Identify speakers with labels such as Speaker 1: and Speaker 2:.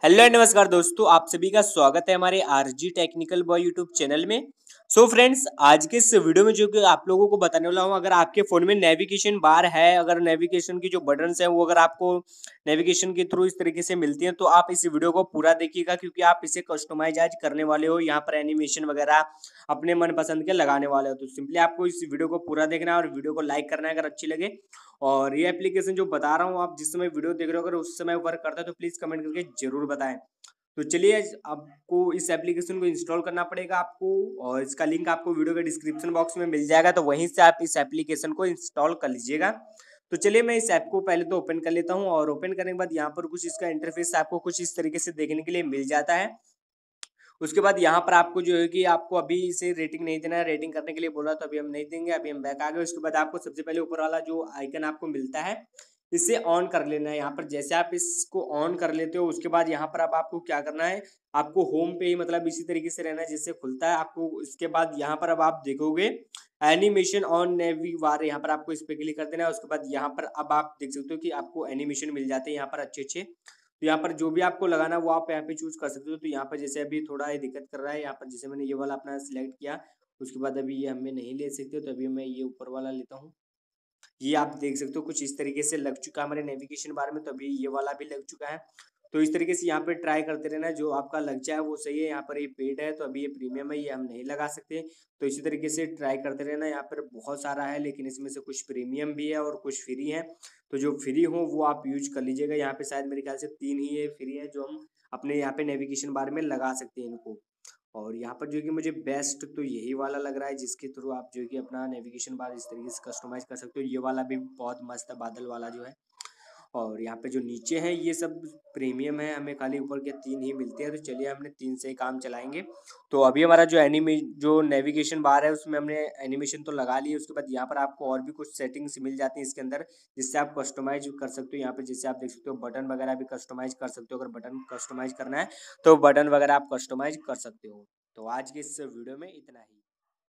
Speaker 1: Hello नमस्कार दोस्तों, आप सभी का स्वागत है हमारे RG technical boy YouTube channel में। सो फ्रेंड्स, आज के इस वीडियो में जो कि आप लोगों को बताने वाला हूँ, अगर आपके फ़ोन में नेविगेशन बार है, अगर नेविगेशन की जो बटन्स हैं वो अगर आपको नेविगेशन के थ्रू इस तरीके से मिलती हैं, तो आप इस वीडियो को पूरा देखिएगा क्योंकि आप इसे कस्टमाइज आज करने वाले हो। यहाँ पर एनिमेशन वगैरह अपने मनपसंद के लगाने वाले हो, तो सिंपली आपको इस वीडियो को पूरा देखना है और वीडियो को लाइक करना है अगर अच्छी लगे। और ये एप्लीकेशन जो बता रहा हूँ, आप जिस समय वीडियो देख रहे हो अगर उस समय वर्क करता है तो प्लीज़ कमेंट करके ज़रूर बताएं। तो चलिए, आपको इस एप्लीकेशन को इंस्टॉल करना पड़ेगा आपको, और इसका लिंक आपको वीडियो के डिस्क्रिप्शन बॉक्स में मिल जाएगा, तो वहीं से आप इस एप्लीकेशन को इंस्टॉल कर लीजिएगा। तो चलिए, मैं इस ऐप को पहले तो ओपन कर लेता हूँ, और ओपन करने के बाद यहाँ पर कुछ इसका इंटरफेस आपको कुछ इस तरीके से देखने के लिए मिल जाता है। उसके बाद यहाँ पर आपको जो है कि आपको अभी इसे रेटिंग नहीं देना है, रेटिंग करने के लिए बोला तो अभी हम नहीं देंगे, अभी हम बैक आ गए। उसके बाद आपको सबसे पहले ऊपर वाला जो आइकन आपको मिलता है इसे ऑन कर लेना है। यहाँ पर जैसे आप इसको ऑन कर लेते हो उसके बाद यहाँ पर अब आपको क्या करना है, आपको होम पे ही मतलब इसी तरीके से रहना है जिससे खुलता है आपको। इसके बाद यहाँ पर अब आप देखोगे एनिमेशन ऑन नेवी बार, यहाँ पर आपको इस पे क्लिक कर देना है। उसके बाद यहाँ पर अब आप देख सकते हो कि आपको एनिमेशन मिल जाते हैं यहाँ पर अच्छे अच्छे। तो यहाँ पर जो भी आपको लगाना है वो आप यहाँ पे चूज कर सकते हो। तो यहाँ पर जैसे अभी थोड़ा ये दिक्कत कर रहा है, यहाँ पर जैसे मैंने ये वाला अपना सिलेक्ट किया, उसके बाद अभी ये हमें नहीं ले सकते, तो अभी मैं ये ऊपर वाला लेता हूँ। ये आप देख सकते हो कुछ इस तरीके से लग चुका है हमारे नेविगेशन बार में, तो अभी ये वाला भी लग चुका है। तो इस तरीके से यहाँ पे ट्राई करते रहना, जो आपका लग जाए वो सही है। यहाँ पर ये पेड है तो अभी ये प्रीमियम है, ये हम नहीं लगा सकते। तो इसी तरीके से ट्राई करते रहना। यहाँ पर बहुत सारा है लेकिन इसमें से कुछ प्रीमियम भी है और कुछ फ्री है, तो जो फ्री हो वो आप यूज कर लीजिएगा। यहाँ पे शायद मेरे ख्याल से 3 ही ये फ्री है जो हम अपने यहाँ पे नेविगेशन बार में लगा सकते हैं इनको। और यहाँ पर जो है कि मुझे बेस्ट तो यही वाला लग रहा है जिसके थ्रू आप जो है कि अपना नेविगेशन बार इस तरीके से कस्टमाइज कर सकते हो। ये वाला भी बहुत मस्त है, बादल वाला जो है। और यहाँ पे जो नीचे है ये सब प्रीमियम है, हमें खाली ऊपर के 3 ही मिलते हैं। तो चलिए, हमने 3 से ही काम चलाएंगे। तो अभी हमारा जो नेविगेशन बार है उसमें हमने एनिमेशन तो लगा ली है। उसके बाद यहाँ पर आपको और भी कुछ सेटिंग्स मिल जाती हैं इसके अंदर जिससे आप कस्टमाइज कर सकते हो। यहाँ पे जैसे आप देख सकते हो बटन वगैरह भी कस्टमाइज कर सकते हो, अगर बटन कस्टमाइज करना है तो बटन वगैरह आप कस्टमाइज कर सकते हो। तो आज के इस वीडियो में इतना ही।